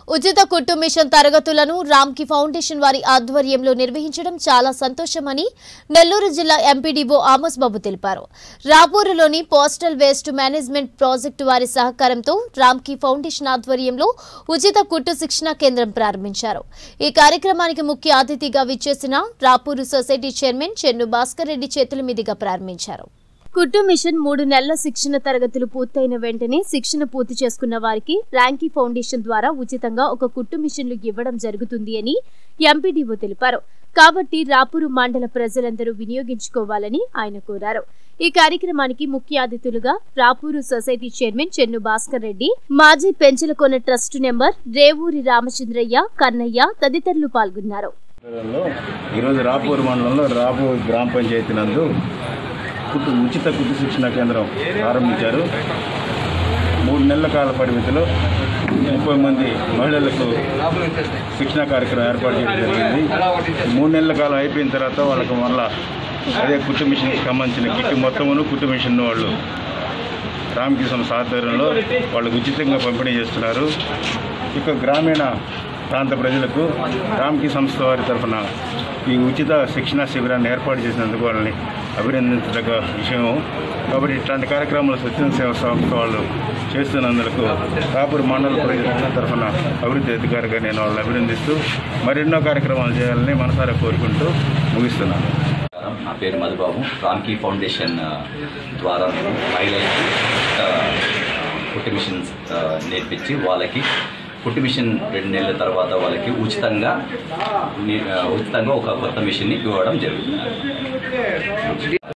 ఉచిత కుట్టు మిషన్ తరగతులను రామ్కి ఫౌండేషన్ వారి ఆధ్వర్యంలో నిర్వహించడం చాలా సంతోషమని నెల్లూరు జిల్లా ఎంపీడీఓ ఆమోస్ బాబు తెలిపారు. రాపూరులోని పోస్టల్ వేస్ట్ మేనేజ్మెంట్ ప్రాజెక్టు వారి సహకారంతో రామ్కి ఫౌండేషన్ ఆధ్వర్యంలో ఉచిత కుట్టు శిక్షణా కేంద్రం ప్రారంభించారు. ఈ కార్యక్రమానికి ముఖ్య అతిథిగా విచ్చేసిన రాపూరు సొసైటీ చైర్మన్ చెన్ను భాస్కర్ రెడ్డి చేతుల మీదుగా ప్రారంభించారు. కుట్టు మిషన్ 3 నెలల శిక్షణ తరగతులు పూర్తయిన వెంటనే శిక్షణ పూర్తి చేసుకున్న వారికి రామ్కి ఫౌండేషన్ ద్వారా ఉచితంగా ఒక కుట్టు మిషన్లు ఇవ్వడం జరుగుతుంది అని ఎంపీడీఓ తెలిపారు. కాబట్టి రాపూరు మండల ప్రజలందరూ వినియోగించుకోవాలని ఆయన కోరారు. ఈ కార్యక్రమానికి ముఖ్య అతిథులుగా రాపూరు సొసైటీ చైర్మన్ చెన్ను భాస్కర్ రెడ్డి, మాజీ పెంచలకొన ట్రస్ట్ నెంబర్ రేవూరి రామచంద్రయ్య, కన్నయ్య తదితరులు పాల్గొన్నారు. ఈరోజు రాపూరు మండలంలో రాపూరు గ్రామ పంచాయతీ నందు ఉచిత కుట్టు శిక్షణ కేంద్రం ప్రారంభించారు. 3 నెలల కాల పరిమితిలో 30 మంది మహిళలకు శిక్షణ కార్యక్రమం ఏర్పాటు చేయడం జరిగింది. 3 నెలల కాలం అయిపోయిన తర్వాత వాళ్ళకు మళ్ళా అదే కుట్టు మిషన్కి సంబంధించిన కిట్ మొత్తమును కుట్టు మిషన్ వాళ్ళు రామ్కి సంస్థ ఆధ్వర్యంలో వాళ్ళకు ఉచితంగా పంపిణీ చేస్తున్నారు. ఇక గ్రామీణ ప్రాంత ప్రజలకు రామ్కి సంస్థ వారి తరఫున ఈ ఉచిత శిక్షణా శిబిరాన్ని ఏర్పాటు చేసినందుకు వాళ్ళని అభినందించదగ్గ విషయం. కాబట్టి ఇట్లాంటి కార్యక్రమాలు స్వచ్ఛంద సేవ సంస్థ వాళ్ళు చేస్తున్నందుకు రాపూరు మండల ప్రజల తరఫున అభివృద్ధి అధికారిగా నేను వాళ్ళని అభినందిస్తూ మరెన్నో కార్యక్రమాలు చేయాలని మనసారా కోరుకుంటూ ముగిస్తున్నాను. నా పేరు మధుబాబు. రామ్కి ఫౌండేషన్ ద్వారా మేము మహిళలకి కుట్టు మిషన్స్ నేర్పించి వాళ్ళకి కుట్టు మిషన్ 2 నెలల తర్వాత వాళ్ళకి ఉచితంగా ఒక కొత్త మిషన్ని ఇవ్వడం జరుగుతుంది.